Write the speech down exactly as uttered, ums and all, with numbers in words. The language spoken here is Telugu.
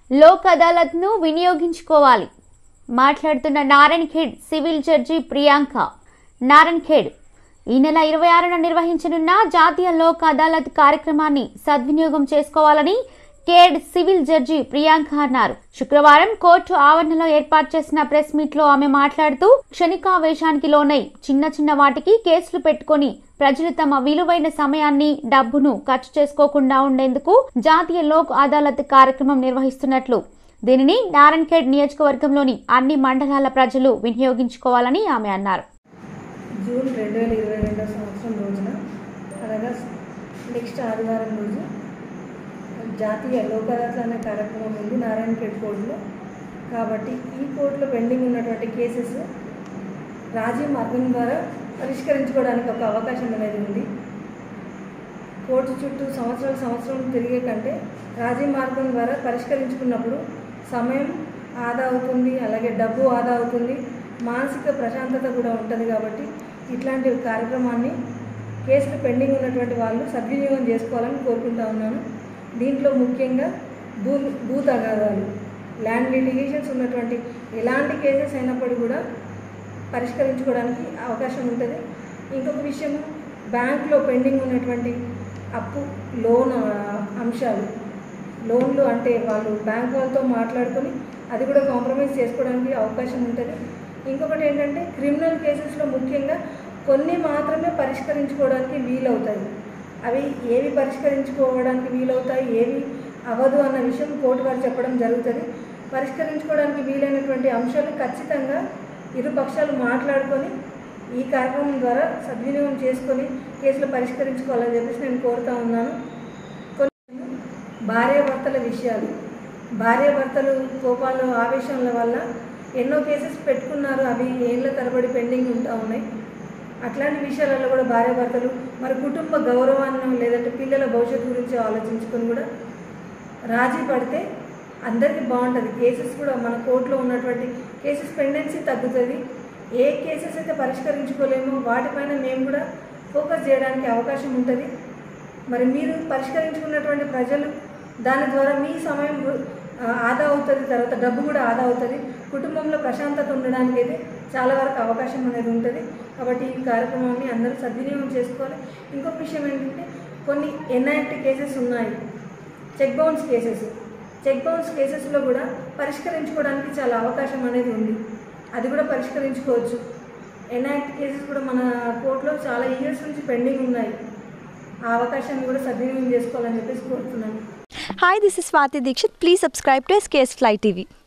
లోక్ అదాలత్ను వినియోగించుకోవాలి. మాట్లాడుతున్న నారాయణఖేడ్ సివిల్ జడ్జి ప్రియాంక. నారాయణఖేడ్ ఈ నెల ఇరవై ఆరున నిర్వహించనున్న జాతీయ లోక్ అదాలత్ కార్యక్రమాన్ని సద్వినియోగం చేసుకోవాలని ఖేడ్ సివిల్ జడ్జి ప్రియాంక అన్నారు. శుక్రవారం కోర్టు ఆవరణలో ఏర్పాటు చేసిన ప్రెస్ మీట్ లో ఆమె మాట్లాడుతూ క్షణికావేశానికి లోనై చిన్న చిన్న వాటికి కేసులు పెట్టుకుని ప్రజలు తమ విలువైన సమయాన్ని డబ్బును ఖర్చు చేసుకోకుండా ఉండేందుకు జాతీయ లోక్ అదాలత్ కార్యక్రమం నిర్వహిస్తున్నట్లు, దీనిని నారాయణఖేడ్ నియోజకవర్గంలోని అన్ని మండలాల ప్రజలు వినియోగించుకోవాలని ఆమె అన్నారు. జూన్ రెండు వేల ఇరవై రెండవ సంవత్సరం రోజున అనగా నెక్స్ట్ ఆదివారం రోజు జాతీయ లోక్ అదాలత్ అనే కార్యక్రమం ఉంది నారాయణఖేడ్ కోర్టులో. కాబట్టి ఈ కోర్టులో పెండింగ్ ఉన్నటువంటి కేసెస్ రాజీ మార్గం ద్వారా పరిష్కరించుకోవడానికి ఒక అవకాశం అనేది ఉంది. కోర్టు చుట్టూ సంవత్సరాలు సంవత్సరం తిరిగే కంటే రాజీ మార్గం ద్వారా పరిష్కరించుకున్నప్పుడు సమయం ఆదా అవుతుంది, అలాగే డబ్బు ఆదా అవుతుంది, మానసిక ప్రశాంతత కూడా ఉంటుంది. కాబట్టి ఇట్లాంటి కార్యక్రమాన్ని కేసులు పెండింగ్ ఉన్నటువంటి వాళ్ళు సద్వినియోగం చేసుకోవాలని కోరుకుంటా ఉన్నాను. దీంట్లో ముఖ్యంగా భూ భూ తగాదాలు, ల్యాండ్ లిటిగేషన్స్ ఉన్నటువంటి ఎలాంటి కేసెస్ అయినప్పటికీ కూడా పరిష్కరించుకోవడానికి అవకాశం ఉంటుంది. ఇంకొక విషయం, బ్యాంకులో పెండింగ్ ఉన్నటువంటి అప్పు లోన్ అంశాలు, లోన్లు అంటే వాళ్ళు బ్యాంక్ వాళ్ళతో మాట్లాడుకొని అది కూడా కాంప్రమైజ్ చేసుకోవడానికి అవకాశం ఉంటుంది. ఇంకొకటి ఏంటంటే క్రిమినల్ కేసెస్లో ముఖ్యంగా కొన్ని మాత్రమే పరిష్కరించుకోవడానికి వీలవుతాయి. అవి ఏవి పరిష్కరించుకోవడానికి వీలవుతాయి, ఏవి అవ్వదు అన్న విషయం కోర్టు వారు చెప్పడం జరుగుతుంది. పరిష్కరించుకోవడానికి వీలైనటువంటి అంశాలు ఖచ్చితంగా ఇరు పక్షాలు మాట్లాడుకొని ఈ కార్యక్రమం ద్వారా సద్వినియోగం చేసుకొని కేసులు పరిష్కరించుకోవాలని చెప్పేసి నేను కోరుతా ఉన్నాను. కొన్ని భార్యాభర్తల విషయాలు, భార్యాభర్తలు కోపాలు ఆవేశాల వల్ల ఎన్నో కేసెస్ పెట్టుకున్నారు, అవి ఏళ్ళ తరబడి పెండింగ్ ఉంటా ఉన్నాయి. అట్లాంటి విషయాలలో కూడా భార్యాభర్తలు మరి కుటుంబ గౌరవాన్ని లేదంటే పిల్లల భవిష్యత్తు గురించి ఆలోచించుకొని కూడా రాజీ పడితే అందరికీ బాగుంటుంది. కేసెస్ కూడా మన కోర్టులో ఉన్నటువంటి కేసెస్ పెండెన్సీ తగ్గుతుంది. ఏ కేసెస్ అయితే పరిష్కరించుకోలేమో వాటిపైన మేము కూడా ఫోకస్ చేయడానికి అవకాశం ఉంటుంది. మరి మీరు పరిష్కరించుకున్నటువంటి ప్రజలు దాని ద్వారా మీ సమయం ఆదా అవుతుంది, తర్వాత డబ్బు కూడా ఆదా అవుతుంది, కుటుంబంలో ప్రశాంతత ఉండడానికి అయితే చాలా వరకు అవకాశం అనేది ఉంటుంది. కాబట్టి ఈ కార్యక్రమాన్ని అందరూ సద్వినియోగం చేసుకోవాలి. ఇంకొక విషయం ఏంటంటే కొన్ని ఎన్ఐటీ కేసెస్ ఉన్నాయి, cheque bounce cases. Cheque bounce కేసెస్లో కూడా పరిష్కరించుకోవడానికి చాలా అవకాశం అనేది ఉంది, అది కూడా పరిష్కరించుకోవచ్చు. ఎన్ఐటీ కేసెస్ కూడా మన కోర్టులో చాలా ఇయర్స్ నుంచి పెండింగ్ ఉన్నాయి, ఆ అవకాశాన్ని కూడా సద్వినియోగం చేసుకోవాలని చెప్పేసి కోరుతున్నాను. Hi, this is Swati Dikshit. Please subscribe to S K S Fly T V.